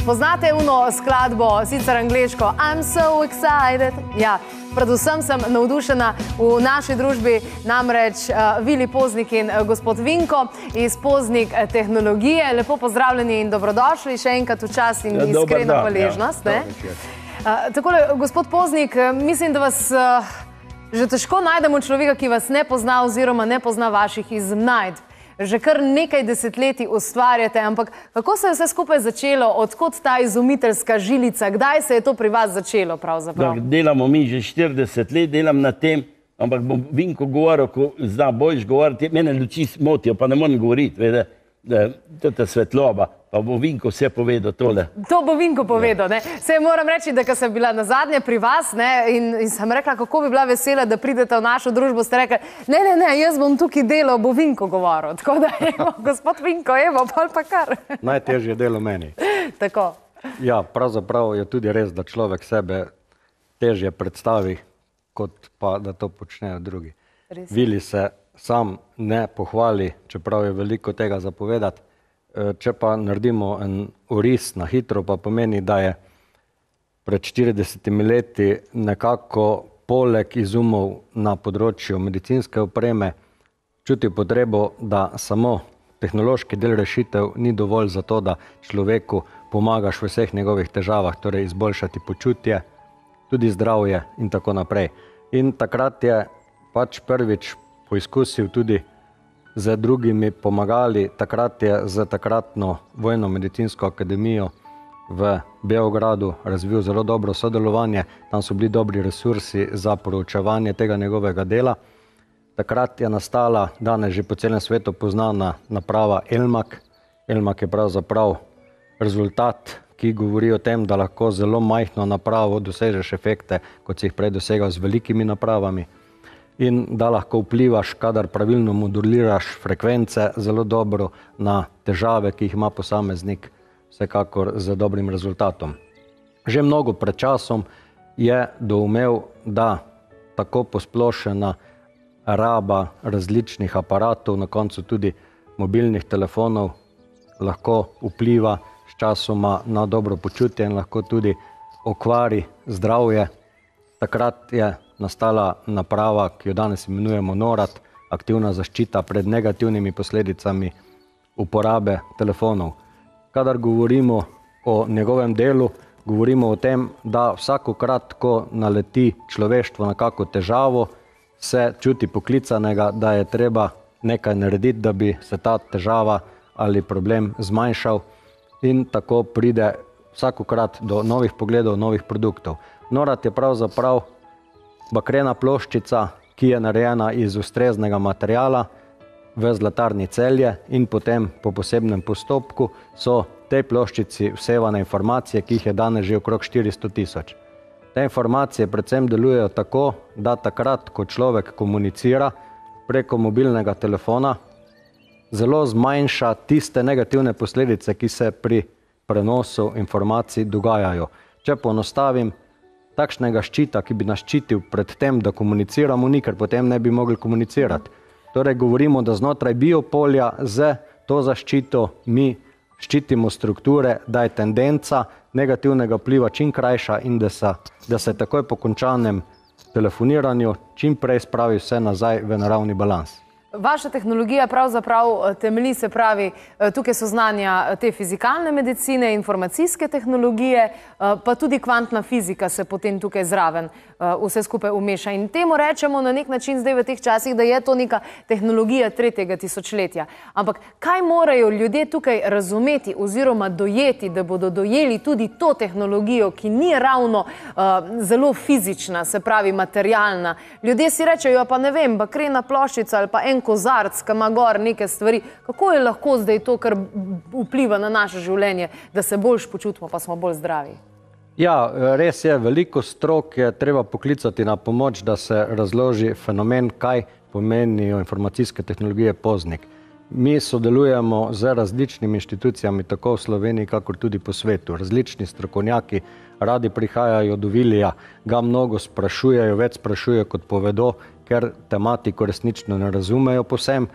Poznate uno skladbo, sicer angleško, I'm so excited? Ja, predvsem sem navdušena v naši družbi, namreč Vili Poznik in gospod Vinko iz Poznik tehnologije. Lepo pozdravljeni in dobrodošli, še enkrat v čast in iskreno hvaležnost. Takole, gospod Poznik, mislim, da vas že težko najdemo človeka, ki vas ne pozna oziroma ne pozna vaših iznajdb. Že kar nekaj desetletij ustvarjate, ampak kako se je vse skupaj začelo, odkot ta izumiteljska žilica, kdaj se je to pri vas začelo pravzaprav? Delamo mi že 40 let, delam na tem, ampak bom Vinko govoril, ko zna boljš govoriti, mene luči motijo, pa ne morem govoriti, vede, to je svetloba, pa bo Vinko vse povedal tole. To bo Vinko povedal, ne. Se moram reči, da ko sem bila nazadnje pri vas, ne, in sem rekla, kako bi bila vesela, da pridete v našo družbo, ste rekli, ne, jaz bom tukaj delal, bo Vinko govoril. Tako da, evo, gospod Vinko, evo, pa kar. Najtežje delo meni. Tako. Ja, pravzaprav je tudi res, da človek sebe težje predstavi, kot pa da to počnejo drugi. Vili se sam ne pohvali, čeprav je veliko tega zapovedati. Če pa naredimo en oris na hitro, pa pomeni, da je pred 40 leti nekako poleg izumov na področju medicinske opreme čutil potrebo, da samo tehnološki del rešitev ni dovolj za to, da človeku pomagaš v vseh njegovih težavah, torej izboljšati počutje, tudi zdravje in tako naprej. In takrat je pač prvič poizkusil tudi z drugimi pomagali. Takrat je z takratno Vojno medicinsko akademijo v Beogradu razvil zelo dobro sodelovanje. Tam so bili dobri resursi za proučevanje tega njegovega dela. Takrat je nastala danes že po celem svetu poznana naprava Elmak. Elmak je pravzaprav rezultat, ki govori o tem, da lahko zelo majhno napravo dosežeš efekte, kot si jih prej dosegal z velikimi napravami. In da lahko vplivaš, kadar pravilno moduliraš frekvence, zelo dobro na težave, ki jih ima posameznik, vsekakor z dobrim rezultatom. Že mnogo pred časom je doumel, da tako posplošena raba različnih aparatov, na koncu tudi mobilnih telefonov, lahko vpliva sčasoma na dobro počutje in lahko tudi okvari zdravje. Takrat je nastala naprava, ki jo danes imenujemo NORAD, aktivna zaščita pred negativnimi posledicami uporabe telefonov. Kadar govorimo o njegovem delu, govorimo o tem, da vsakokrat, ko naleti človeštvo na kako težavo, se čuti poklicanega, da je treba nekaj narediti, da bi se ta težava ali problem zmanjšal, in tako pride vsakokrat do novih pogledov, novih produktov. NORAD je pravzaprav bakrena ploščica, ki je narejena iz ustreznega materiala v zlatarni Celje, in potem po posebnem postopku so tej ploščici vsevane informacije, ki jih je danes že okrog 400 000. Te informacije predvsem delujejo tako, da takrat, ko človek komunicira preko mobilnega telefona, zelo zmanjša tiste negativne posledice, ki se pri prenosu informacij dogajajo. Če poenostavim, takšnega ščita, ki bi nas ščitil pred tem, da komuniciramo, ni, ker potem ne bi mogli komunicirati. Torej govorimo, da znotraj biopolja z to zaščito mi ščitimo strukture, da je tendenca negativnega vpliva čim krajša in da se takoj po končanem telefoniranju čim prej spravi vse nazaj v naravni balans. Vaša tehnologija pravzaprav temelji, se pravi, tukaj so znanja te fizikalne medicine, informacijske tehnologije, pa tudi kvantna fizika se potem tukaj zraven vse skupaj umeša. In temu rečemo na nek način zdaj v teh časih, da je to neka tehnologija 3. tisočletja. Ampak kaj morajo ljudje tukaj razumeti oziroma dojeti, da bodo dojeli tudi to tehnologijo, ki ni ravno zelo fizična, se pravi materialna. Ljudje si rečejo, pa ne vem, bakrena ploščica ali pa en kozarc, ki ima gor neke stvari. Kako je lahko zdaj to, kar vpliva na naše življenje, da se boljš počutimo, pa smo bolj zdravi? Ja, res je, veliko strok je treba poklicati na pomoč, da se razloži fenomen, kaj pomenijo informacijske tehnologije Poznik. Mi sodelujemo z različnimi inštitucijami, tako v Sloveniji, kakor tudi po svetu. Različni strokovnjaki radi prihajajo do Vilija, ga mnogo sprašujejo, več sprašujejo, kot povedo, ker tematiko resnično ne razumejo povsem.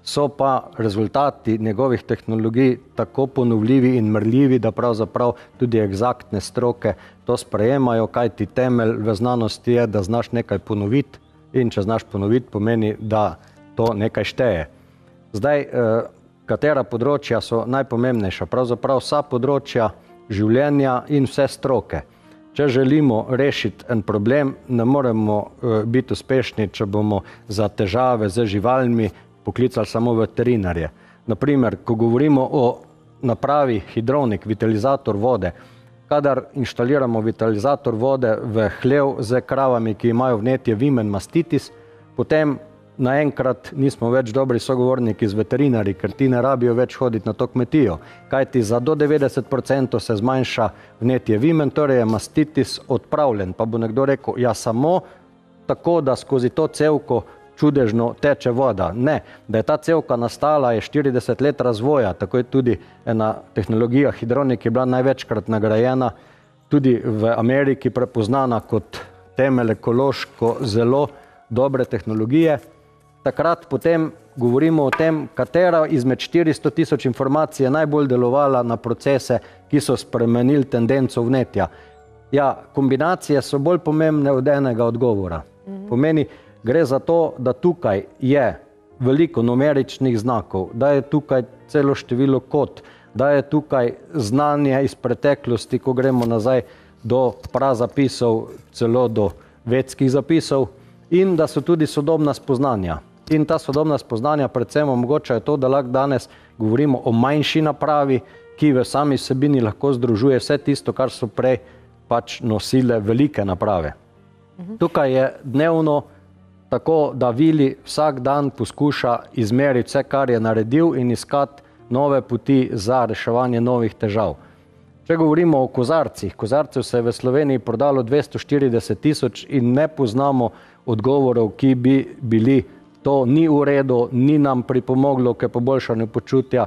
so pa rezultati njegovih tehnologij tako ponovljivi in merljivi, da pravzaprav tudi egzaktne stroke to sprejemajo, kajti temelj v znanosti je, da znaš nekaj ponoviti in če znaš ponoviti, pomeni, da to nekaj šteje. Zdaj, katera področja so najpomembnejša? Pravzaprav vsa področja življenja in vse stroke. Če želimo rešiti en problem, ne moremo biti uspešni, če bomo za težave z živalmi poklicali samo veterinarje. Naprimer, ko govorimo o napravi hidrovnik, vitalizator vode, kadar inštaliramo vitalizator vode v hlev z kravami, ki imajo vnetje vimen mastitis, potem naenkrat nismo več dobri sogovorniki z veterinarji, ker ti ne rabijo več hoditi na to kmetijo. Kajti za do 90% se zmanjša vnetje vimen, torej je mastitis odpravljen. Pa bo nekdo rekel, ja samo tako, da skozi to cevko čudežno teče voda. Ne, da je ta cevka nastala, je 40 let razvoja, tako je tudi ena tehnologija hidronik, ki je bila največkrat nagrajena, tudi v Ameriki prepoznana kot temelj ekološko zelo dobre tehnologije. Takrat potem govorimo o tem, katera izmed 400 tisoč informacij je najbolj delovala na procese, ki so spremenili tendenco vnetja. Ja, kombinacije so bolj pomembne od enega odgovora. Pomeni, gre za to, da tukaj je veliko numeričnih znakov, da je tukaj celo število kod, da je tukaj znanje iz preteklosti, ko gremo nazaj do prazapisov, celo do vedskih zapisov, in da so tudi sodobna spoznanja. In ta sodobna spoznanja predvsem omogočajo to, da lahko danes govorimo o manjši napravi, ki v sami vsebini lahko združuje vse tisto, kar so prej pač nosile velike naprave. Tukaj je dnevno tako, da Vili vsak dan poskuša izmeriti vse, kar je naredil in iskati nove poti za reševanje novih težav. Če govorimo o kozarcih, kozarcev se je v Sloveniji prodalo 240 tisoč in ne poznamo odgovorov, ki bi bili to ni v redu, ni nam pripomoglo k poboljšanju počutja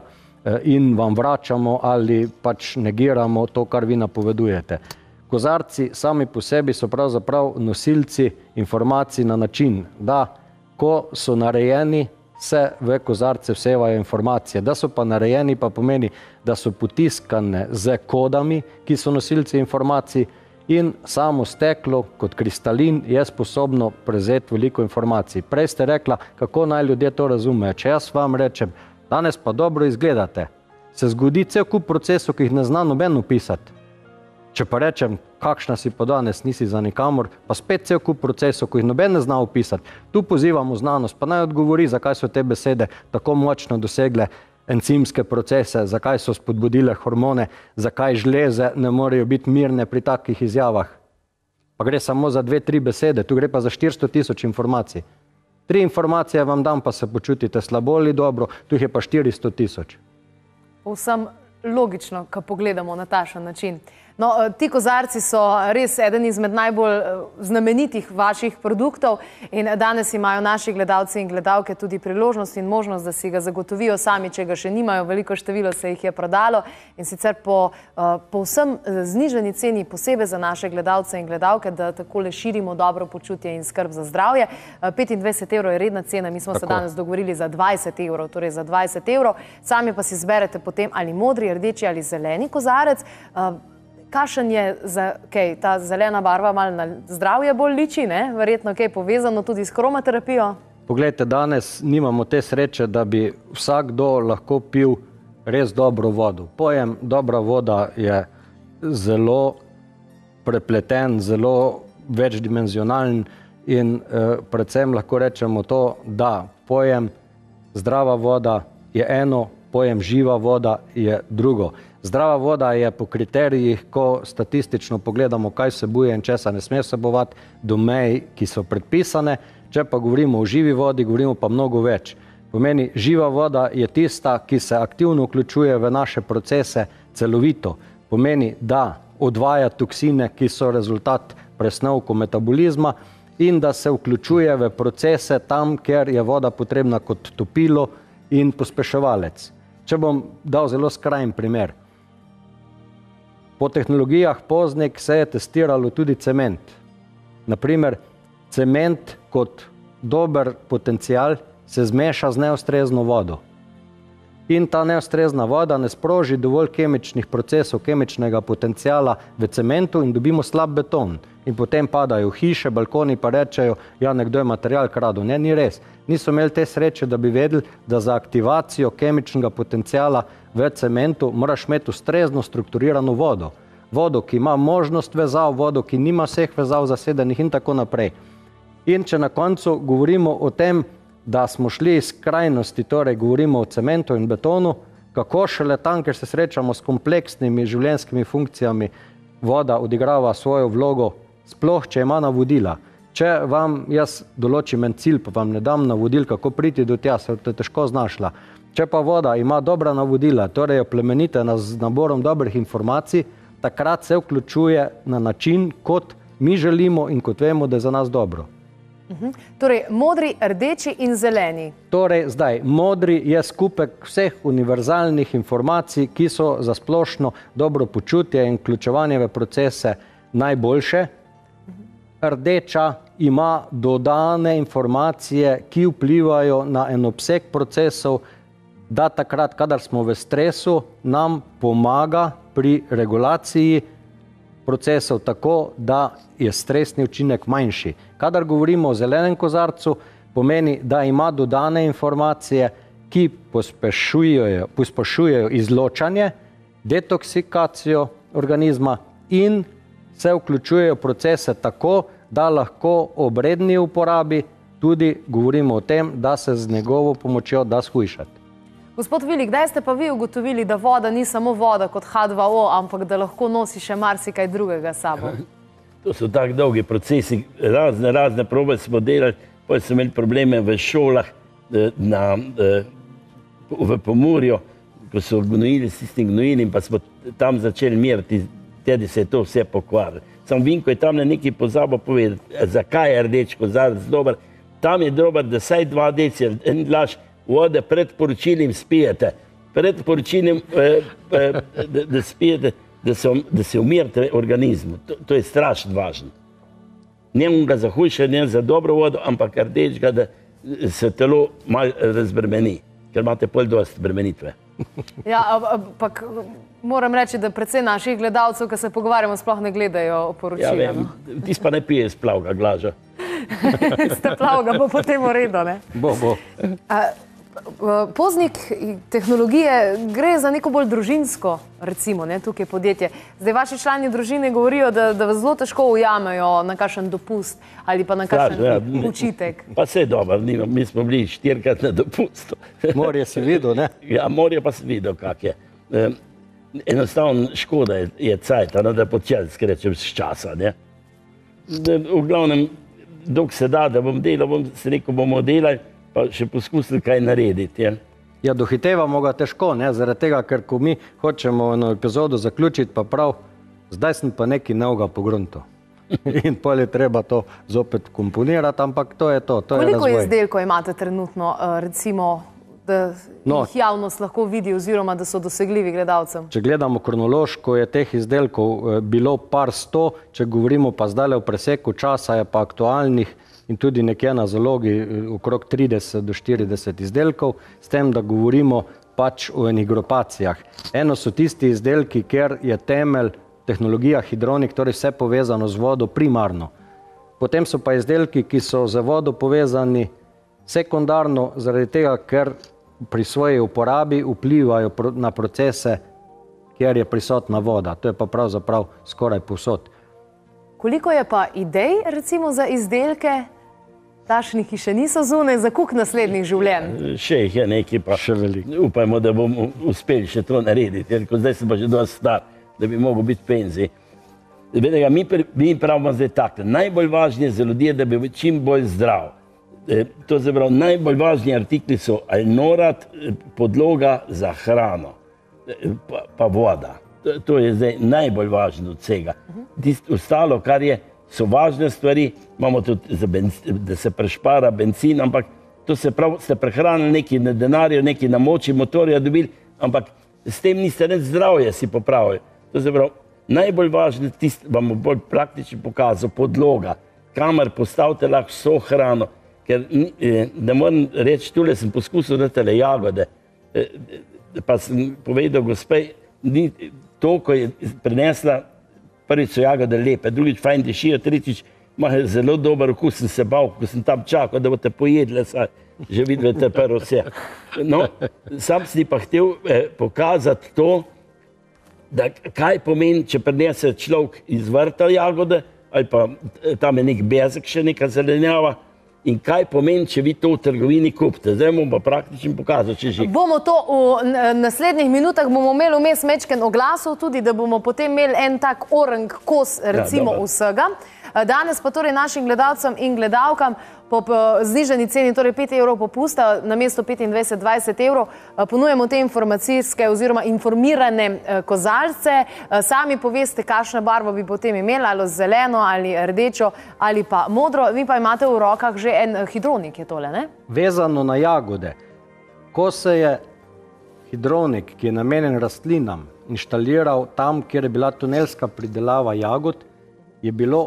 in vam vračamo ali pač negiramo to, kar vi napovedujete. Kozarci sami po sebi so pravzaprav nosilci informacij na način, da ko so narejeni, se v kozarce vsevajo informacije. Da so pa narejeni, pa pomeni, da so potiskane z kodami, ki so nosilci informacij, in samo steklo kot kristalin je sposobno prevzeti veliko informacij. Prej ste rekla, kako naj ljudje to razumejo. Če jaz vam rečem, danes pa dobro izgledate, se zgodi cel kup procesov, ki jih ne zna noben opisati. Če pa rečem, kakšna si pa danes, nisi za nikamor, pa spet cel kup procesov, ki jih noben ne zna opisati. Tu pozivamo znanost, pa naj odgovori, zakaj so te besede tako močno dosegle encimske procese, zakaj so spodbudile hormone, zakaj žleze ne morejo biti mirne pri takih izjavah. Pa gre samo za 2-3 besede, tu gre pa za 400 tisoč informacij. 3 informacije vam dam, pa se počutite slabo ali dobro, tu jih je pa 400 tisoč. Povsem logično, ko pogledamo na takšen način. No, ti kozarci so res eden izmed najbolj znamenitih vaših produktov in danes imajo naši gledalci in gledalke tudi priložnost in možnost, da si ga zagotovijo sami, če ga še nimajo. Veliko število se jih je prodalo in sicer po povsem znižani ceni, posebej za naše gledalce in gledalke, da takole širimo dobro počutje in skrb za zdravje. 25 evrov je redna cena, mi smo se danes dogovorili za 20 evrov, torej za 20 evrov. Sami pa si zberete potem ali modri, rdeči ali zeleni kozarec. Kakšen je ta zelena barva malo na zdravje bolj liči, ne? Verjetno kaj povezano tudi s kromaterapijo? Poglejte, danes nimamo te sreče, da bi vsakdo lahko pil res dobro vodo. Pojem dobra voda je zelo prepleten, zelo večdimenzionalen in predvsem lahko rečemo to, da pojem zdrava voda je eno, pojem živa voda je drugo. Zdrava voda je po kriterijih, ko statistično pogledamo, kaj vsebuje in česa ne sme vsebovati, do mej, ki so predpisane. Če pa govorimo o živi vodi, govorimo pa mnogo več. Pomeni, živa voda je tista, ki se aktivno vključuje v naše procese celovito. Pomeni, da odvaja toksine, ki so rezultat presnovkov metabolizma in da se vključuje v procese tam, kjer je voda potrebna kot topilo in pospeševalec. Če bom dal zelo skrajen primer. Po tehnologijah Poznik se je testiralo tudi cement. Naprimer, cement kot dober potencial se zmeša z neustrezno vodo. In ta neustrezna voda ne sproži dovolj kemičnih procesov, kemičnega potencijala v cementu in dobimo slab beton. In potem padajo hiše, balkoni pa rečejo, ja, nekdo je material kradel. Ne, ni res. Niso imeli te sreče, da bi vedeli, da za aktivacijo kemičnega potencijala v cementu moraš imeti ustrezno strukturirano vodo. Vodo, ki ima možnost vezav, vodo, ki nima vseh vezav zasedenih in tako naprej. In če na koncu govorimo o tem, da smo šli iz krajnosti, torej govorimo o cementu in betonu, kako šele tam, ker se srečamo s kompleksnimi življenjskimi funkcijami, voda odigrava svojo vlogo, sploh če ima navodila. Če vam jaz določim en cilj, pa vam ne dam navodil, kako priti do tja, se te težko znašla. Če pa voda ima dobra navodila, torej jo plemenite z naborom dobrih informacij, takrat se vključuje na način, kot mi želimo in kot vemo, da je za nas dobro. Torej, modri, rdeči in zeleni. Torej, zdaj, modri je skupek vseh univerzalnih informacij, ki so za splošno dobro počutje in vključevanje v procese najboljše. Rdeča ima dodane informacije, ki vplivajo na en obseg procesov, da takrat, kadar smo v stresu, nam pomaga pri regulaciji procesov tako, da je stresni učinek manjši. Kadar govorimo o zelenem kozarcu, pomeni, da ima dodane informacije, ki pospešujejo izločanje, detoksikacijo organizma in se vključujejo procese tako, da lahko ob redni uporabi tudi govorimo o tem, da se z njegovo pomočjo da shujšati. Gospod Vili, kdaj ste pa vi ugotovili, da voda ni samo voda kot H2O, ampak da lahko nosi še marsikaj drugega s sabo? To so tako dolgi procesi, razne probe smo delali, potem smo imeli probleme v šolah, v Pomurju, ko so gnojili s tistim gnojilom, pa smo tam začeli meriti, tedi se je to vse pokvarilo. Samo Vinko je tam na nekaj pozabil povedati, zakaj je rdeč kozarec dober. Tam je dober, da saj 2 deci, en glaš vode pred poročilom spijete. Pred poročilom, da spijete, da se umirite organizmu. To je strašno važno. Ne ga za hujše, ne za dobro vodo, ampak rdečega, da se telo malo razbremeni, ker imate pol dosti bremenitve. Ja, ampak moram reči, da precej naših gledalcev, ko se pogovarjamo, sploh ne gledajo poročila. Ja, vem, tisti pa ne pije iz plavga glaža. Ste plavga, bo potem v redu, ne? Bo. Poznik tehnologije gre za neko bolj družinsko, recimo, ne, tukaj podjetje. Zdaj, vaši člani družine govorijo, da vas zelo težko ujamejo na kakšen dopust ali pa na kakšen učitek. Pa vse dobro, mi smo bili 4-krat na dopustu. Morje si videl, ne? Ja, morje pa si videl, kak je. Enostavno škoda je cajta, da počelski rečem z časa, ne. V glavnem, dok se da bom delal, se rekel, bomo delali, pa še poskusili kaj narediti. Ja, dohitevamo ga težko, ne, zaradi tega, ker ko mi hočemo eno epizodo zaključiti, pa prav, zdaj sem pa neki novega pogrunto. In pol je treba to zopet komponirati, ampak to je to, to je razvoj. Koliko izdelkov imate trenutno, recimo, da jih javnost lahko vidi oziroma da so dosegljivi gledalcem? Če gledamo kronološko, je teh izdelkov bilo par 100, če govorimo pa zdaj v preseku časa, je pa aktualnih in tudi nekje na zalogi okrog 30 do 40 izdelkov, s tem, da govorimo pač o enih grupacijah. Eno so tisti izdelki, kjer je temelj tehnologija hidronik, torej vse povezano z vodo primarno. Potem so pa izdelki, ki so z vodo povezani sekundarno, zaradi tega, ker pri svoji uporabi vplivajo na procese, kjer je prisotna voda. To je pa pravzaprav skoraj povsod. Koliko je pa idej, recimo, za izdelke, takšnih, ki še niso zunaj, za koliko naslednjih življenj? Še jih je nekaj, pa še veliko. Upajmo, da bomo uspeli še to narediti, ker zdaj sem pa že dosti star, da bi mogel biti v penziji. Mi pravimo zdaj tako, najbolj važno je za ljudje, da bi čim bolj zdrav. To zaprav, najbolj važni artikli so alnorat, podloga za hrano, pa voda. To je zdaj najbolj važno od vsega. Ostalo, kar je, so važne stvari, imamo tudi, da se prešpara benzin, ampak to se prav, ste prehranili neki na denarju, neki na moči motorja dobili, ampak s tem niste neč zdravje si popravili. To se prav, najbolj važno, vam bolj praktično pokazal, podloga, kamer postavite lahko vso hrano, ker ne moram reči, tule sem poskusil dati le jagode, pa sem povedal gospej, ni to, ko je prinesla, prvič so jagode lepe, drugič fajn dišijo, tretjič ima zelo dober okus, sem se bal, ko sem tam čakal, da boste pojedli, že vidite prvo vse. No, sam si pa hotel pokazati to, da kaj pomeni, če prinese človek iz vrta jagode, ali pa tam je nek bezek, še neka zelenjava, in kaj pomeni, če vi to v trgovini kupite. Zdaj bomo pa praktično pokazali, če že. Bomo to v naslednjih minutah bomo imeli vmes mečken oglasov tudi, da bomo potem imeli en tak orang kos, recimo vsega. Danes pa torej našim gledalcem in gledalkam po znižani ceni, torej 5 evrov popusta, na mesto 25-20 evrov, ponujemo te informacijske oziroma informirane kozalce. Sami poveste, kakšna barva bi potem imela, ali zeleno, ali rdečo, ali pa modro. Vi pa imate v rokah že en hidronik, je tole, ne? Vezano na jagode. Ko se je hidronik, ki je namenjen rastlinam, inštaliral tam, kjer je bila tunelska pridelava jagod, je bilo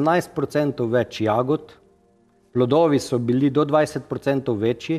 18% več jagod, plodovi so bili do 20% večji,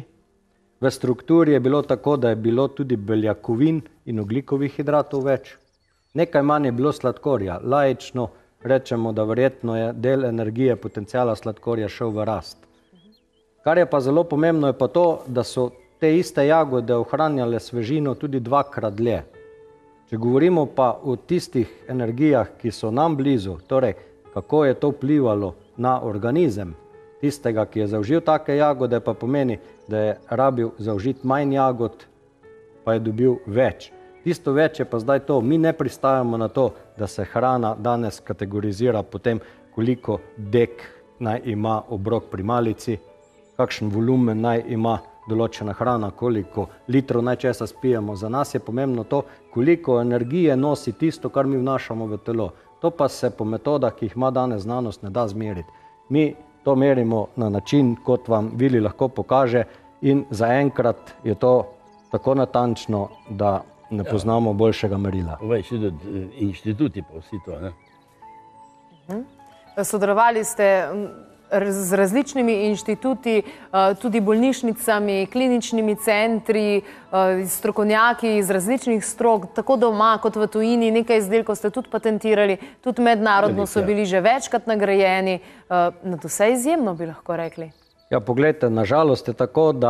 v strukturi je bilo tako, da je bilo tudi beljakovin in ogljikovih hidratov več. Nekaj manj je bilo sladkorja. Laično rečemo, da verjetno je del energije potencijala sladkorja šel v rast. Kar je pa zelo pomembno, je pa to, da so te iste jagode ohranjale svežino tudi dvakrat dlje. Če govorimo pa o tistih energijah, ki so nam blizu, torej kako je to vplivalo na organizem tistega, ki je zaužil take jagode, pa pomeni, da je rabil zaužiti manj jagod, pa je dobil več. Tisto več je pa zdaj to, mi ne pristajamo na to, da se hrana danes kategorizira po tem, koliko dek naj ima obrok pri malici, kakšen volumen naj ima določena hrana, koliko litrov najčesa spijemo. Za nas je pomembno to, koliko energije nosi tisto, kar mi vnašamo v telo. To pa se po metodah, ki jih ima danes znanost, ne da zmeriti. Mi to merimo na način, kot vam Vili lahko pokaže, in zaenkrat je to tako natančno, da ne poznamo boljšega merila. Povej, še tudi inštituti pa vsi to, ne? Sodelovali ste z različnimi inštituti, tudi bolnišnicami, kliničnimi centri, strokovnjaki iz različnih strok, tako doma kot v tujini, nekaj izdelkov ste tudi patentirali, tudi mednarodno so bili že večkrat nagrajeni. Vse izjemno bi lahko rekli. Ja, poglejte, nažalost je tako, da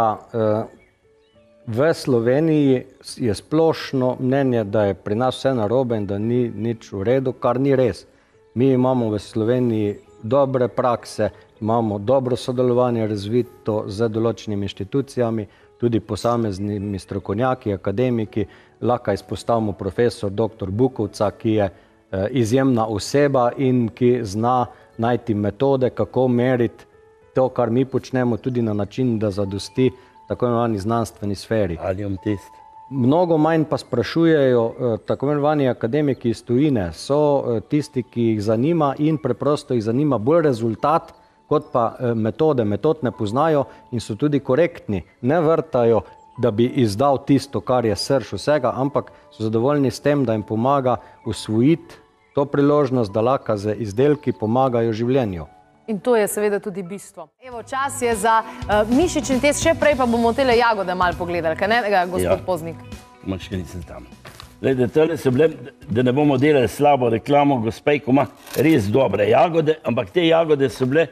v Sloveniji je splošno mnenje, da je pri nas vse narobe in da ni nič v redu, kar ni res. Mi imamo v Sloveniji dobre prakse, imamo dobro sodelovanje razvito z določenimi inštitucijami, tudi posameznimi strokovnjaki, akademiki. Lahko izpostavimo profesor dr. Bukovca, ki je izjemna oseba in ki zna najti metode, kako meriti to, kar mi počnemo, tudi na način, da zadosti tako imenovani znanstveni sferi. Alium test. Mnogo manj pa sprašujejo tako imenovani akademiki iz tujine, so tisti, ki jih zanima in preprosto jih zanima bolj rezultat, kot pa metode. Metod ne poznajo in so tudi korektni. Ne vrtajo, da bi izdal tisto, kar je srž vsega, ampak so zadovoljni s tem, da jim pomaga usvojiti to priložnost, da lahko z izdelki pomagajo življenju. In to je seveda tudi bistvo. Evo, čas je za mišični test, še prej pa bomo tele jagode malo pogledali, kaj ne, gospod Poznik? Moč, ker nisem tam. Glede, tole so bile, da ne bomo delali slabo reklamo, gospej, ko ima res dobre jagode, ampak te jagode so bile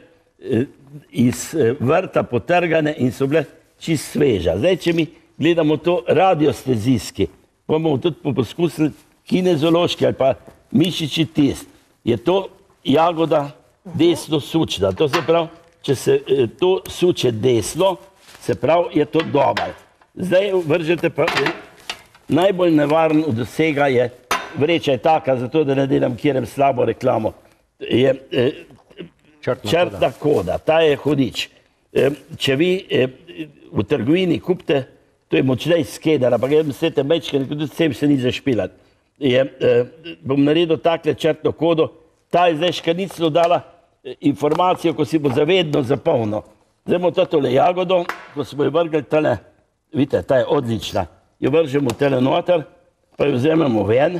iz vrta potrgane in so bile čist sveža. Zdaj, če mi gledamo to radiostezijski, bomo tudi poskusili kinezološki ali pa mišični test, je to jagoda desno sučna. To se pravi, če se to suče desno, se pravi, je to dobar. Zdaj vržete pa, najbolj nevaren od vsega je, vreča je taka, zato da ne delam kjerem slabo reklamo, je črtna koda, ta je hudič. Če vi v trgovini kupite, to je močnej skedar, ampak jaz mislite mečke, tudi sem se ni zašpilati. Bom naredil takle črtno kodo, ta je zdaj škaniclo dala informacijo, ko si bo zavedno zapolnil. Zdaj bomo tole jagodo, ko smo jo vrgli tale, vidite, ta je odlična, jo vržemo tele noter, pa jo vzememo ven.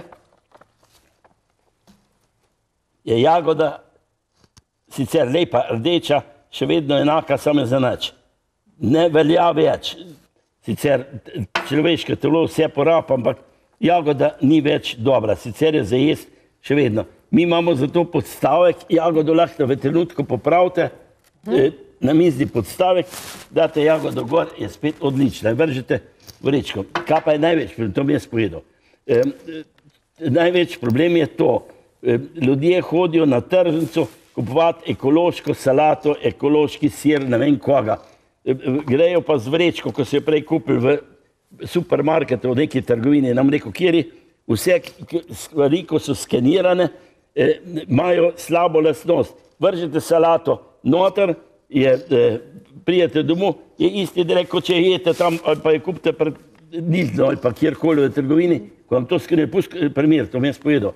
Je jagoda sicer lepa, rdeča, še vedno enaka, samo za nič. Ne velja več. Sicer človeško telo vse poraba, ampak jagoda ni več dobra. Sicer je za jesti še vedno. Mi imamo za to podstavek, jagodo lahko v trenutku popravite, na mizi podstavek, date jagodo gor, je spet odlična. Vržete vrečko. Kaj pa je največ problem? To mi je spovedal. Največ problem je to. Ljudje hodijo na tržnico kupovati ekološko salato, ekološki sir, ne vem koga. Grejo pa z vrečko, ko se je prej kupil v supermarketu, v neki trgovini, nam rekel, kjeri vse stvari, ko so skenirane, imajo slabo lastnost. Vržete salato noter, prijete domov, je isti direkt, kot če jete tam, ali pa je kupite pred Lidlom, ali pa kjerkoli v trgovini, ko vam to skenira, pusti primer, to mi je spovedal.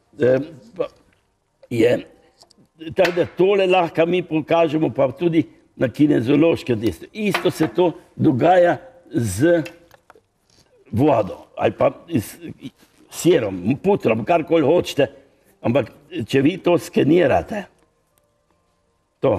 Tako da tole lahko mi pokažemo, pa tudi na kinezološkem testu. Isto se to dogaja z vodo, ali pa s sirom, putrom, karkoli hočete, ampak če vi to skenirate, to,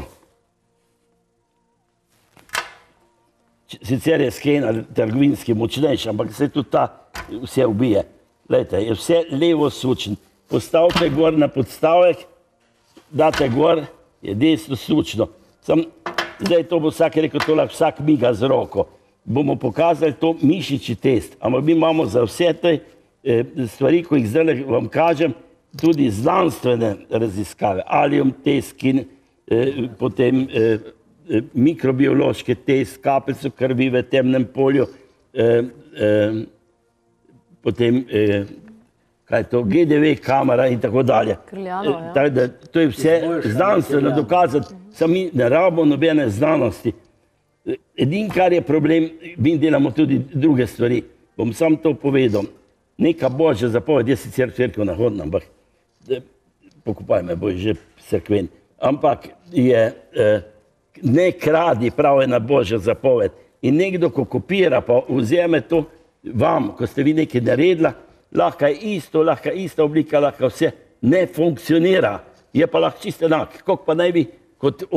sicer je skener trgovinski močnejši, ampak se tudi ta vse ubije. Glejte, je vse levo sučen. Postavite gor na podstavek, date gor, je desno sučno. Zdaj to bo vsak rekel, to lahko vsak miga z roko. Bomo pokazali to mišični test, ampak mi imamo za vse te stvari, ko jih zdaj vam kažem, tudi znanstvene raziskave. Alium test, potem mikrobiološki test, kapljico krvi v temnem polju, potem kaj je to, GDV kamera in tako dalje. Tako da to je vse znanstveno dokazati, samo mi ne rabimo nobene znanosti. Edin, kar je problem, mi delamo tudi druge stvari. Bom sam to povedal. Neka božja zapoved, jaz sicer cerkev nahodna, ampak pokupaj me, boj že cerkven. Ampak je ne kradi, prav ena božja zapoved. In nekdo, ko kopira, pa vzeme to vam, ko ste vi nekaj naredila, lahko je isto, lahko je ista oblika, lahko vse ne funkcionira. Je pa lahko čisto enak. Kako pa naj bi kot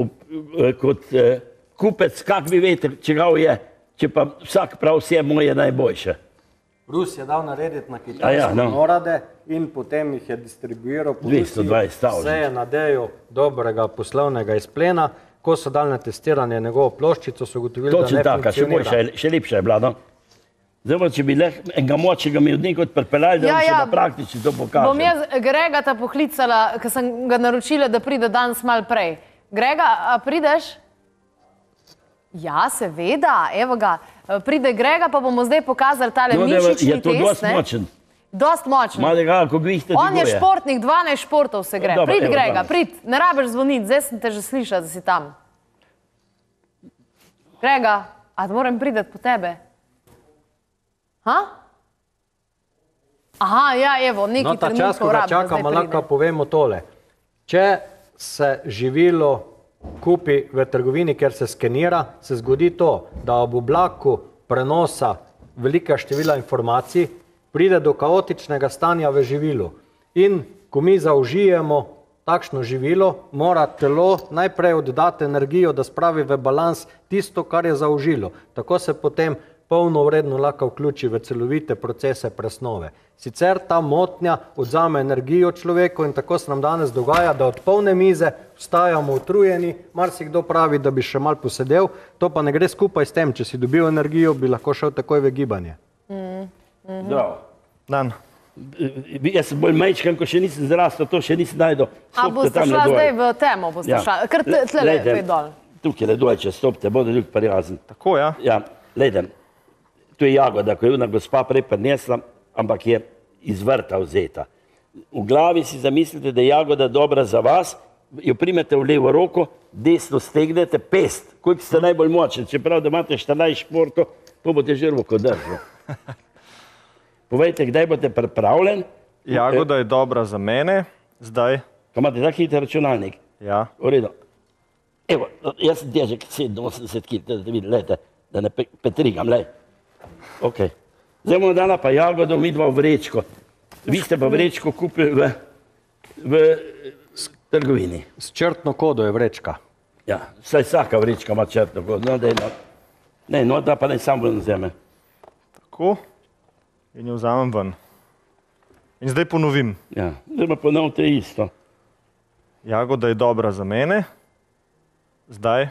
kupec, kak vi veste, čegav je, če pa vsak prav vse moje najboljše. Rus je dal narediti na Kitajsko norade in potem jih je distribuiral po Rusiji. Vse je nadejo dobrega poslovnega izplena. Ko so dali na testiranje njegovo ploščico, so ugotovili, da ne funkcionira. Točno taka, še lepša je bila, no? Zdaj, če bi enega močega mi od nekod pripeljali, da bi še da praktično to pokažem. Bom jaz Gregata poklicala, ker sem ga naročila, da pride danes malo prej. Grega, a prideš? Ja, seveda, evo ga. Pride Grega, pa bomo zdaj pokazali tale mišični test. Je to dost močen? Dost močen. On je športnik, 12 športov se gre. Prid, Grega, prid. Ne rabiš zvoniti, zdaj sem te že slišala, da si tam. Grega, a moram prideti po tebe? Aha, ja, evo, neki trenutkov rabimo. No, ta čas, ko ga čakamo, lahko povemo tole. Če se živilo kupi v trgovini, kjer se skenira, se zgodi to, da ob oblaku prenosa velika števila informacij pride do kaotičnega stanja v živilu. In ko mi zaužijemo takšno živilo, mora telo najprej oddati energijo, da spravi v balans tisto, kar je zaužilo. Tako se potem polnovredno lahko vključi v celovite procese presnove. Sicer ta motnja odzame energijo človeku in tako se nam danes dogaja, da od polne mize vstajamo utrujeni, marsikdo pravi, da bi še malo posedel, to pa ne gre skupaj s tem, če si dobil energijo, bi lahko šel takoj v gibanje. Zdravo. Dan. Jaz sem bolj majčkan, ko še nisem zrastel, to še nisem najdel. A boste šla zdaj v temo, boste šla, kar tle pej dol. Tukaj le dol, če stopite, bodo ljudje prijazni. Tako, ja. Ja, gledam. To je jagoda, ko je ona gospa prej prinesla, ampak je iz vrta vzeta. V glavi si zamislite, da je jagoda dobra za vas, jo primete v levo roko, desno stegnete, pest, koliko ste najbolj močni, čeprav da imate 14 športov, pa boste že roko držali. Povejte, kdaj boste pripravljen? Jagoda je dobra za mene, zdaj. Ko imate tak hiter računalnik? Ja. V redu. Evo, jaz sem težek 87 kg, da vidite, gledajte, da ne petrigam, gledaj. Ok. Zdaj bomo dala pa jagodo, mi dva v vrečko. Vi ste pa vrečko kupili v trgovini. S črtno kodo je vrečka. Ja, vsaj vsaka vrečka ima črtno kodo. No, dej, no. Ne, no, da pa ne sam ven vzeme. Tako. In jo vzamem ven. In zdaj ponovim. Ja, zdaj pa ponovite isto. Jagoda je dobra za mene. Zdaj.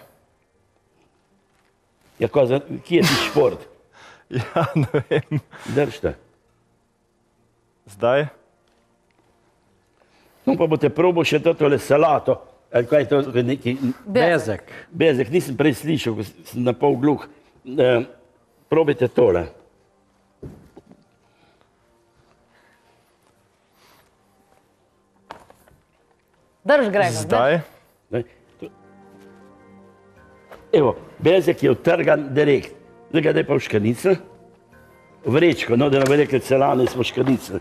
Ja, kje je ti šport? Ja, ne vem. Držite. Zdaj. No, pa boste probal še tole salato. Ali kaj je to neki... Bezek. Bezek, nisem prej slišal, ko sem na pol gluh. Probajte tole. Drž, Gregor. Zdaj. Evo, bezek je utrgan direkt. Zdaj ga daj pa v škanice. Vrečko, no, da ne bo rekli celane smo škanice.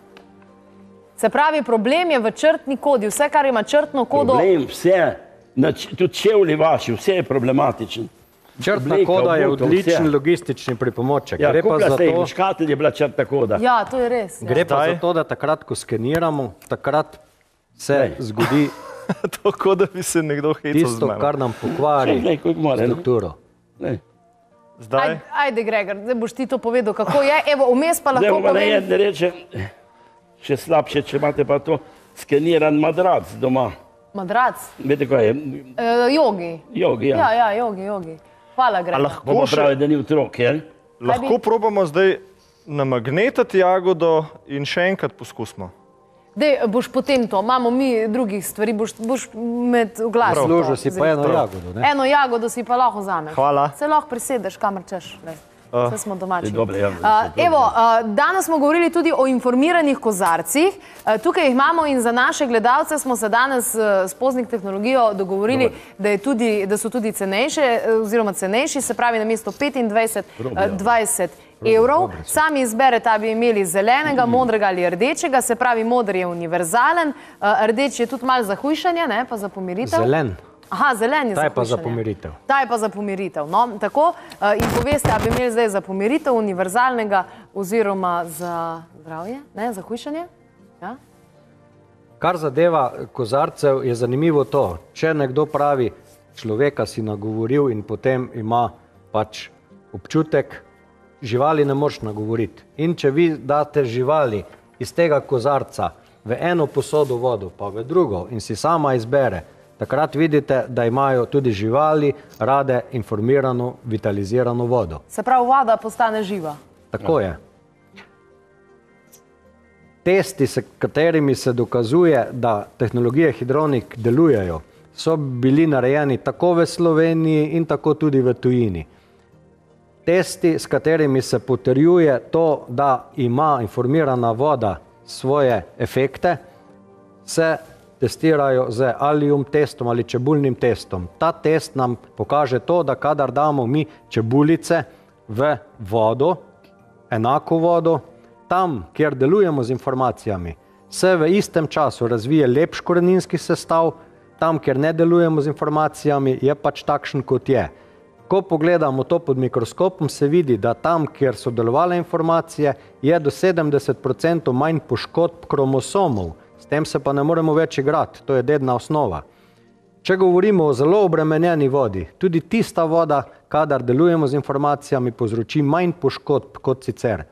Se pravi, problem je v črtni kodi. Vse, kar ima črtno kodo... Problem, vse, tudi čevlji vaši, vse je problematičen. Črtna koda je odličen logistični pripomoček. Ja, kupila se v škatelj je bila črtna koda. Ja, to je res. Gre pa za to, da takrat, ko skeniramo, takrat se zgodi tako, da bi se nekdo hecal z tisto, mano. kar nam pokvari strukturo. Zdaj. Ajde, Gregor, zdaj boš ti to povedal, kako je. Evo, vmes pa lahko povem... Zdaj reče, še slabše, če imate pa to skeniran madrac doma. Madrac? Vete, kaj je? Jogi. Jogi, ja. Ja, jogi. Hvala, Gregor. Bomo pravi, da ni otrok, je? Lahko probamo zdaj namagnetati jagodo in še enkrat poskusimo. Dej, boš potem to, imamo mi drugih stvari, boš med glasom. Služil si pa eno jagodo, ne? Eno jagodo si pa lahko vzameš. Hvala. Se lahko prisedeš, kamor češ. Vse smo domači. Evo, danes smo govorili tudi o informiranih kozarcih. Tukaj jih imamo in za naše gledalce smo se danes s Poznik tehnologijo dogovorili, da so tudi cenejše, oziroma cenejši, se pravi na mesto 25-20 evrov. Sami izberete, da bi imeli zelenega, modrega ali rdečega, se pravi modr je univerzalen, rdeč je tudi malo za hujšanje, ne, pa za pomiritev. Zelen. Aha, zelen je za hujšanje. Ta je pa za pomiritev. Ta je pa za pomiritev, no, tako. In poveste, da bi imeli zdaj za pomiritev univerzalnega oziroma za zdravje, ne, za hujšanje? Ja? Kar zadeva kozarcev, je zanimivo to. Če nekdo pravi, človeka si nagovoril in potem ima pač občutek, živali ne moš nagovoriti. In če vi date živali iz tega kozarca v eno posodo vodo, pa v drugo in si sama izbere, takrat vidite, da imajo tudi živali rade informirano, vitalizirano vodo. Se pravi, voda postane živa. Tako je. Testi, s katerimi se dokazuje, da tehnologije hidronik delujejo, so bili narejeni tako v Sloveniji in tako tudi v tujini. Testi, s katerimi se potrjuje to, da ima informirana voda svoje efekte, se testirajo z alium testom ali čebulnim testom. Ta test nam pokaže to, da kadar damo mi čebulice v vodo, enako vodo, tam, kjer delujemo z informacijami, se v istem času razvije lepš koreninski sestav, tam, kjer ne delujemo z informacijami, je pač takšen, kot je. Ko pogledamo to pod mikroskopom, se vidi, da tam, kjer so delovale informacije, je do 70% manj poškodb kromosomov. S tem se pa ne moremo več igrati, to je dedna osnova. Če govorimo o zelo obremenjeni vodi, tudi tista voda, kadar delujemo z informacijami, povzroči manj poškodb kot sicer.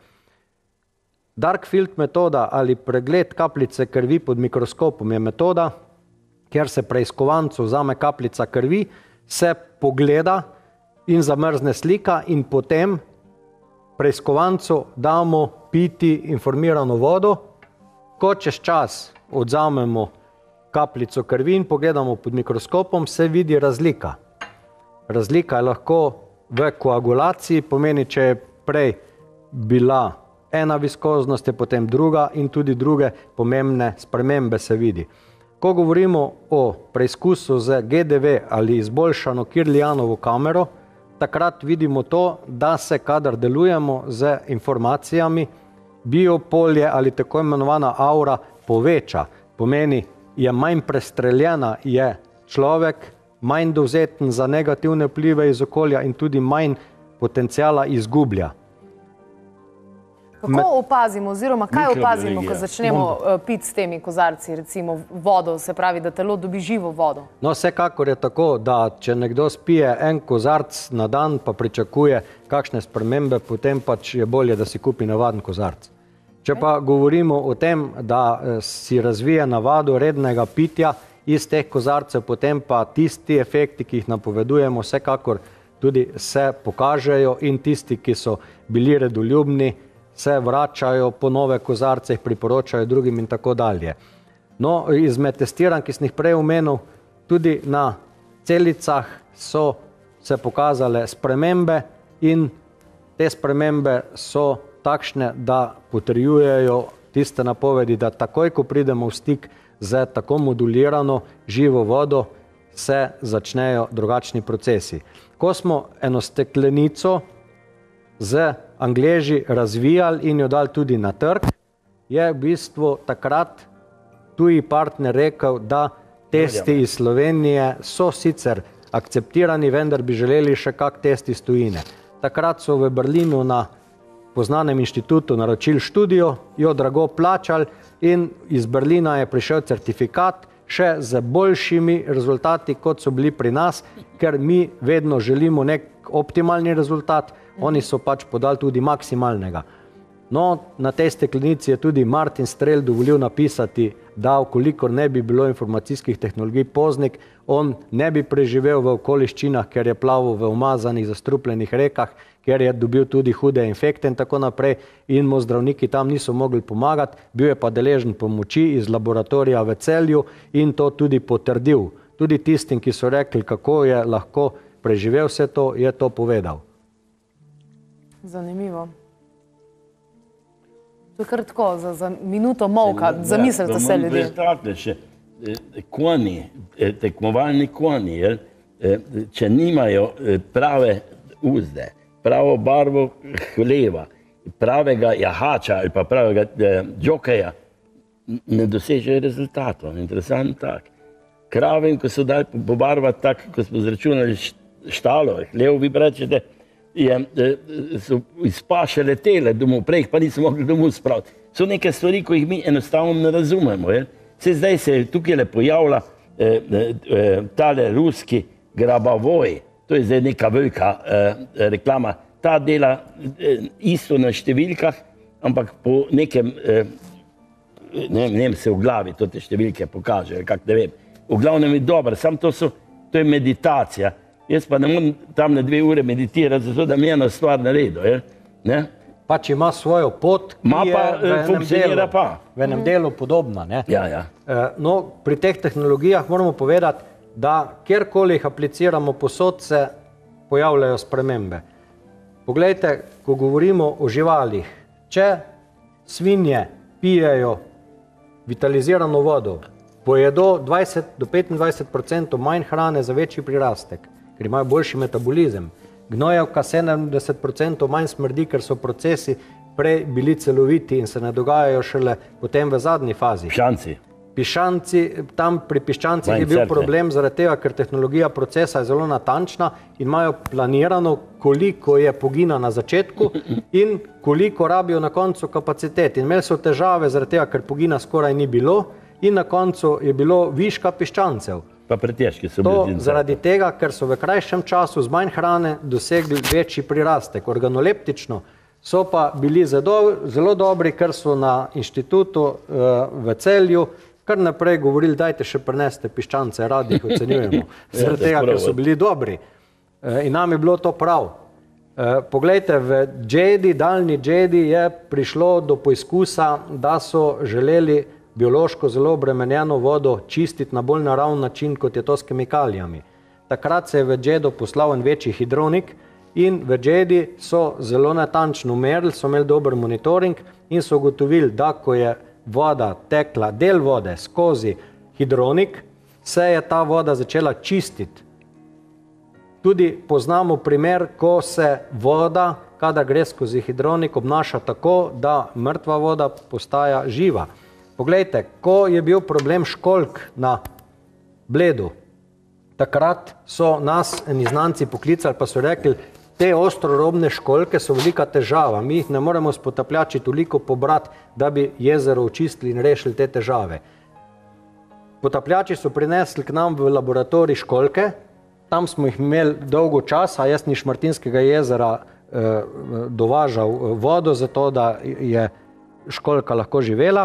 Dark field metoda ali pregled kapljice krvi pod mikroskopom je metoda, kjer se preiskovancu vzame kapljica krvi, se pogleda in zamrzne slika in potem preiskovancu damo piti informirano vodo. Ko čez čas odzamemo kapljico krvi in pogledamo pod mikroskopom, se vidi razlika. Razlika je lahko v koagulaciji, pomeni, če je prej bila ena viskoznost, je potem druga in tudi druge pomembne spremembe se vidi. Ko govorimo o preizkusu z GDV ali izboljšano Kirlijanovo kamero, takrat vidimo to, da se, kadar delujemo z informacijami, biopolje ali tako imenovana aura poveča. Pomeni, je manj prestreljena, je človek manj dovzeten za negativne vplive iz okolja in tudi manj potencijala izgublja. Kako opazimo oziroma kaj opazimo, ko začnemo piti s temi kozarci, recimo vodo, se pravi, da telo dobi živo vodo? No, vsekakor je tako, da če nekdo spije en kozarc na dan, pa pričakuje kakšne spremembe, potem pač je bolje, da si kupi navaden kozarc. Če pa govorimo o tem, da si razvije navado rednega pitja iz teh kozarcev, potem pa tisti efekti, ki jih napovedujemo, vsekakor tudi se pokažejo in tisti, ki so bili redoljubni, se vračajo po nove kozarce, jih priporočajo drugim in tako dalje. No, izmed testiranj, ki sem jih prej omenil, tudi na celicah so se pokazale spremembe in te spremembe so takšne, da potrjujejo tiste napovedi, da takoj, ko pridemo v stik z tako modulirano živo vodo, se začnejo drugačni procesi. Ko smo eno steklenico z Angleži razvijali in jo dali tudi na trg, je v bistvu takrat tuji partner rekel, da testi iz Slovenije so sicer akceptirani, vendar bi želeli še kak test iz tujine. Takrat so v Berlinu na poznanem inštitutu naročili študijo, jo drago plačali in iz Berlina je prišel certifikat še z boljšimi rezultati, kot so bili pri nas, ker mi vedno želimo nek optimalni rezultat, oni so pač podali tudi maksimalnega. No, na tej steklenici je tudi Martin Strel dovolil napisati, da vkolikor ne bi bilo informacijskih tehnologij Poznik, on ne bi preživel v okoliščinah, ker je plaval v umazanih, zastrupljenih rekah, ker je dobil tudi hude infekte in tako naprej in mu zdravniki tam niso mogli pomagati, bil je pa deležen pomoči iz laboratorija v Celju in to tudi potrdil. Tudi tistim, ki so rekli, kako je lahko preživel vse to, je to povedal. Zanimivo. To je kar tako, za minuto molka, zamislite se ljudje. Predstavljate še, konji, tekmovalni konji, če nimajo prave uzde, pravo barvo hleva, pravega jahača ali pa pravega džokeja, ne dosežejo rezultatov. Interesant tak. Krave, ko so dali pobarvati tako, ko smo zračunali štalo, hlev, vi rečete, so izpašale tele domov, prej pa niso mogli domov spraviti. So neke stvari, ko jih mi enostavno ne razumemo. Zdaj se tukaj le pojavlja tale ruski Grabovoi, to je zdaj neka velika reklama. Ta dela isto na številkah, ampak po nekem, ne vem se v glavi, to te številke pokaže, kak ne vem. V glavnem je dobro, samo to je meditacija. Jaz pa ne moram tam na 2 ure meditirati, zato da mi eno stvar naredil. Pač ima svojo pot, ki je v enem delu podobna. No, pri teh tehnologijah moramo povedati, da kjerkoli jih apliciramo posod, se pojavljajo spremembe. Poglejte, ko govorimo o živalih, če svinje pijejo vitalizirano vodo, pojedo 20 do 25% manj hrane za večji prirastek, ker imajo boljši metabolizem. Gnojevka 70% manj smrdi, ker so procesi prej bili celoviti in se ne dogajajo šele potem v zadnji fazi. Piščanci, tam pri piščancih je bil problem zaradi tega, ker tehnologija procesa je zelo natančna in imajo planirano, koliko je pogina na začetku in koliko rabijo na koncu kapacitet. In imeli so težave zaradi tega, ker pogina skoraj ni bilo in na koncu je bilo viška piščancev. Pa pretežki so bili. To zaradi tega, ker so v krajšem času z manj hrane dosegli večji prirastek. Organoleptično so pa bili zelo dobri, ker so na inštitutu v Celju kar naprej govorili, dajte še prineste piščance, radi jih ocenjujemo. Zaradi tega, ker so bili dobri. In nam je bilo to prav. Poglejte, v Džedi, daljni Džedi je prišlo do poizkusa, da so želeli biološko zelo obremenjeno vodo čistiti na bolj naravn način, kot je to s kemikalijami. Takrat se je v Džedo poslal en večji hidronik in v Džedi so zelo natančno merili, so imeli dober monitoring in so ugotovili, da ko je voda tekla, del vode skozi hidronik, se je ta voda začela čistiti. Tudi poznamo primer, ko se voda, kadar gre skozi hidronik, obnaša tako, da mrtva voda postaja živa. Poglejte, ko je bil problem školjk na Bledu, takrat so nas eni znanci poklicali, pa so rekli, te ostrorobne školjke so velika težava. Mi jih ne moremo s potapljači toliko pobrati, da bi jezero očistili in rešili te težave. Potapljači so prinesli k nam v laboratorij školjke, tam smo jih imeli dolgo časa, jaz ni Šmartinskega jezera dovažal vodo, zato da je školjka lahko živela.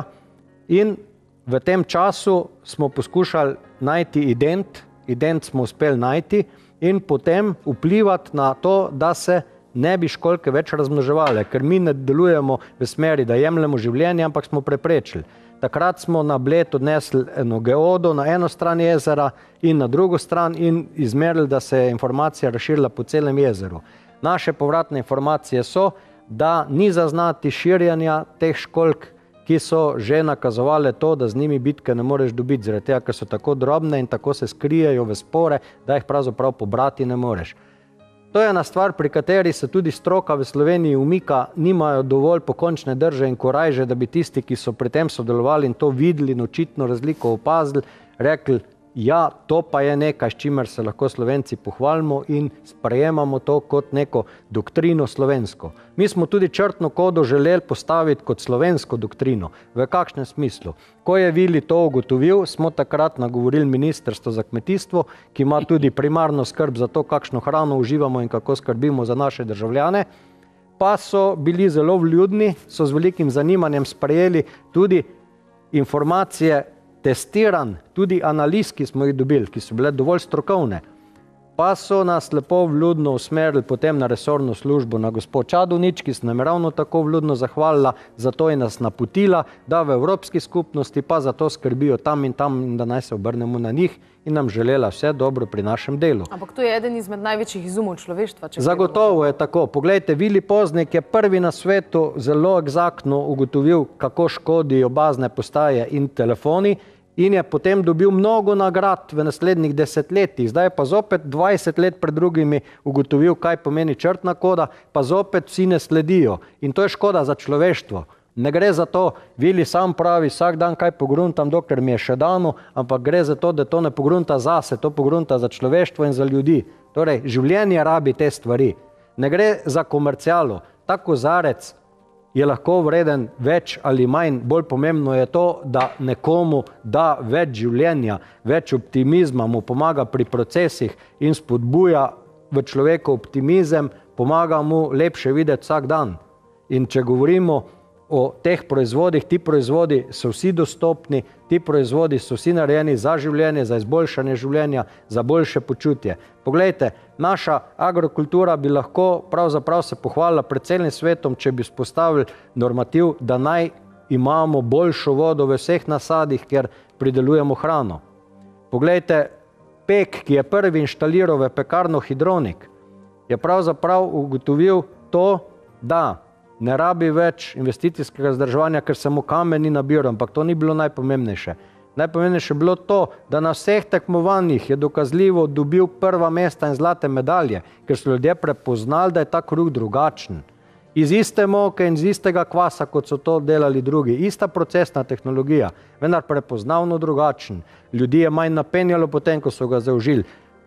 In v tem času smo poskušali najti ident smo uspeli najti in potem vplivati na to, da se ne bi školjke več razmnoževale, ker mi ne delujemo v smeri, da jemljemo življenje, ampak smo preprečili. Takrat smo na Bled odnesli eno geodo na eno stran jezera in na drugo stran in izmerili, da se je informacija razširila po celem jezeru. Naše povratne informacije so, da ni zaznati širjanja teh školjk, ki so že nakazovali to, da z njimi bitke ne moreš dobiti, zaradi tega, ker so tako drobne in tako se skrijejo v spore, da jih pravzaprav pobrati ne moreš. To je ena stvar, pri kateri se tudi stroka v Sloveniji umika, nimajo dovolj pokončne drže in korajže, da bi tisti, ki so pri tem sodelovali in to videli in očitno razliko opazili, rekli, ja, to pa je nekaj, s čimer se lahko Slovenci pohvalimo in sprejemamo to kot neko doktrino slovensko. Mi smo tudi črtno kodo želeli postaviti kot slovensko doktrino. V kakšnem smislu? Ko je Vili to ugotovil, smo takrat nagovorili Ministrstvo za kmetijstvo, ki ima tudi primarno skrb za to, kakšno hrano uživamo in kako skrbimo za naše državljane, pa so bili zelo vljudni, so z velikim zanimanjem sprejeli tudi informacije testiran, tudi analiz, ki smo jih dobili, ki so bile dovolj strokovne, pa so nas lepo vljudno usmerili potem na resorno službo na gospod Čadonič, ki se nam je ravno tako vljudno zahvalila, zato je nas napotila, da v Evropski skupnosti pa za to skrbijo tam in tam, da naj se obrnemo na njih in nam želela vse dobro pri našem delu. Ampak to je eden izmed največjih izumov človeštva. Zagotovo je tako. Poglejte, Vili Poznik je prvi na svetu zelo egzaktno ugotovil, kako škodijo bazne postaje in telefoni, in je potem dobil mnogo nagrad v naslednjih desetletjih. Zdaj je pa zopet 20 let pred drugimi ugotovil, kaj pomeni črtna koda, pa zopet vsi ne sledijo. In to je škoda za človeštvo. Ne gre za to, Vili sam pravi, vsak dan kaj pogruntam, dokler mi je še dano, ampak gre za to, da to ne pogrunta zase, to pogrunta za človeštvo in za ljudi. Torej, življenje rabi te stvari. Ne gre za komercialo. Ta kozarec je lahko vreden več ali manj. Bolj pomembno je to, da nekomu da več življenja, več optimizma, mu pomaga pri procesih in spodbuja v človeku optimizem, pomaga mu lepše videti vsak dan. In če govorimo o teh proizvodih, ti proizvodi so vsi dostopni, ti proizvodi so vsi narejeni za življenje, za izboljšanje življenja, za boljše počutje. Poglejte, naša agrokultura bi lahko pravzaprav se pohvalila pred celim svetom, če bi spostavili normativ, da naj imamo boljšo vodo v vseh nasadih, kjer pridelujemo hrano. Poglejte, Pek, ki je prvi inštaliral v pekarno Hidronik, je pravzaprav ugotovil to, da ne rabi več investicijskega vzdrževanja, ker se mu kamen ni nabiral, ampak to ni bilo najpomembnejše. Najpomembnejše je bilo to, da na vseh tekmovanjih je dokazljivo dobil prva mesta in zlate medalje, ker so ljudje prepoznali, da je ta kruh drugačen. Iz iste moke in iz istega kvasa, kot so to delali drugi. Ista procesna tehnologija, vendar prepoznavno drugačen. Ljudi je manj napenjalo potem, ko so ga zaužili.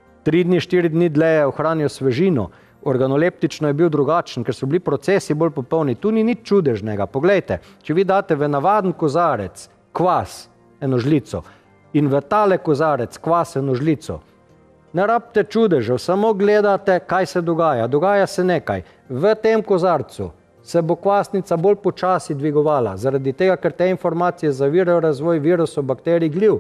3 dni, 4 dni dlje ohranijo svežino. Organoleptično je bil drugačen, ker so bili procesi bolj popolni. Tu ni nič čudežnega. Poglejte, če vi date v navaden kozarec kvas, eno žlico, in v tale kozarec kvas, eno žlico, ne rabite čudežev, samo gledate, kaj se dogaja. Dogaja se nekaj. V tem kozarcu se bo kvasnica bolj počasi dvigovala, zaradi tega, ker te informacije zavirajo razvoj virusov, bakterij, gljiv.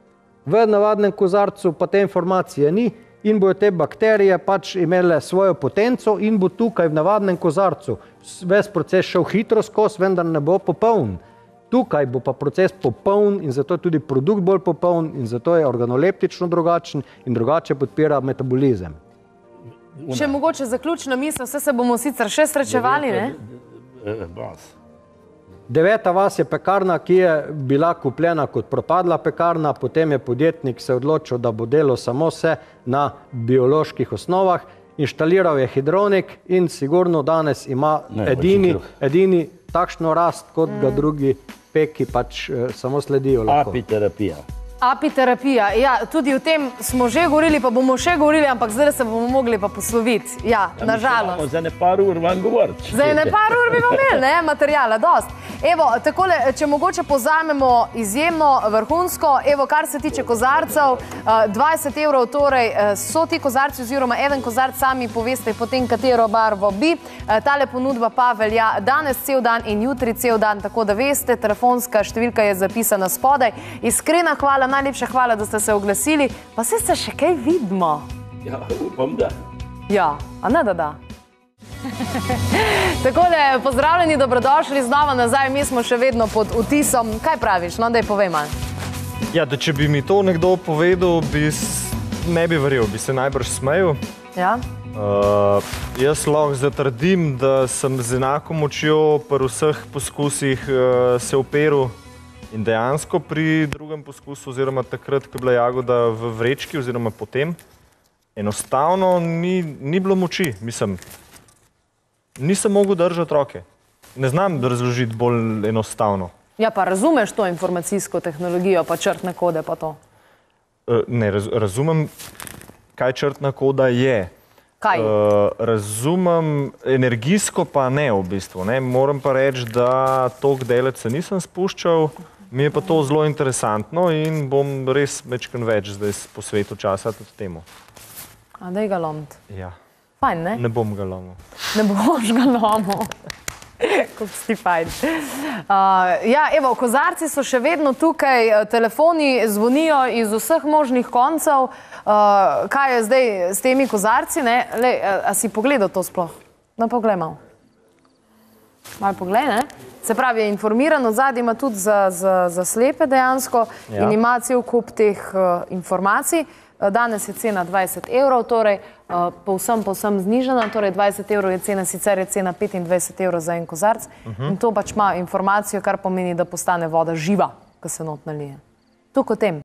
V navadnem kozarcu pa te informacije ni in bojo te bakterije pač imele svojo potenco in bo tukaj v navadnem kozarcu ves proces šel hitro skozi, vendar ne bo popoln. Tukaj bo pa proces popoln in zato je tudi produkt bolj popoln in zato je organoleptično drugačen in drugače podpira metabolizem. Še mogoče zaključna misel, vse se bomo sicer še srečevali, ne? Vas. 9. vas je pekarna, ki je bila kupljena kot propadla pekarna, potem je podjetnik se odločil, da bo delal samo se na bioloških osnovah, inštaliral je Hidronik in sigurno danes ima edini takšno rast, kot ga drugi Peki pač samo sledijo lahko. Apiterapija. Apiterapija, ja, tudi o tem smo že govorili, pa bomo še govorili, ampak zdaj se bomo mogli pa posloviti. Ja, nažalost. Za ne par ur vam govoriti. Za ne par ur bi vam imeli, ne, materijala, dost. Evo, takole, če mogoče povzamemo izjemno vrhunsko, evo, kar se tiče kozarcev, 20 evrov, torej so ti kozarci oziroma eden kozarc, sami poveste potem, katero barvo bi. Tale ponudba pa velja danes cel dan in jutri cel dan, tako da veste, telefonska številka je zapisana spodaj. Iskrena hvala, najlepša hvala, da ste se oglasili, pa se še kaj vidimo. Ja, upam, da. Ja, a ne da. Takole, pozdravljeni, dobrodošli znova nazaj, mi smo še vedno pod vtisom. Kaj praviš, no, daj povej malo. Ja, da če bi mi to nekdo povedal, ne bi verjel, bi se najbrž smejal. Ja? Jaz lahko zatrdim, da sem z enako močjo pri vseh poskusih se operil in dejansko pri drugem poskusu, oziroma takrat, ko je bila jagoda v vrečki, oziroma potem, enostavno ni bilo moči, nisem mogel držati roke. Ne znam razložiti bolj enostavno. Ja, pa razumeš to informacijsko tehnologijo, pa črtne kode, pa to? Ne, razumem, kaj črtna koda je. Kaj? Razumem, energijsko pa ne v bistvu. Moram pa reči, da toliko delec se nisem spuščal, mi je pa to zelo interesantno in bom res večkrat več zdaj posvetil časa tudi temu. A daj ga lomiti. Ja. Fajn, ne? Ne bom ga lomil. Ne boš ga lomil. Kako si fajn. Ja, evo, kozarci so še vedno tukaj, telefoni zvonijo iz vseh možnih koncev. Kaj je zdaj s temi kozarci, ne? Lej, a si pogledal to sploh? No, poglej malo. Malo poglej, ne? Se pravi, je informiran, od zadnji ima tudi za slepe dejansko in ima cel kup teh informacij. Danes je cena 20 evrov, torej povsem znižana, torej 20 evrov je cena, sicer je cena 25 evrov za en kozarc in to pač ima informacijo, kar pomeni, da postane voda živa, ko se not nalije. Toliko o tem.